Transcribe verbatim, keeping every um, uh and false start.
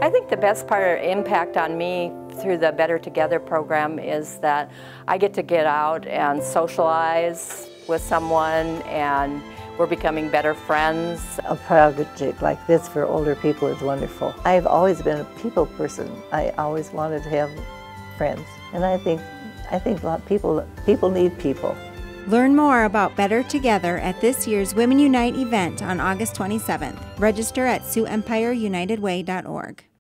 I think the best part or impact on me through the Better Together program is that I get to get out and socialize with someone, and we're becoming better friends. A project like this for older people is wonderful. I've always been a people person. I always wanted to have friends, and I think I think a lot of people people need people. Learn more about Better Together at this year's WomenUnite event on August twenty-seventh. Register at Sioux Empire United Way dot org.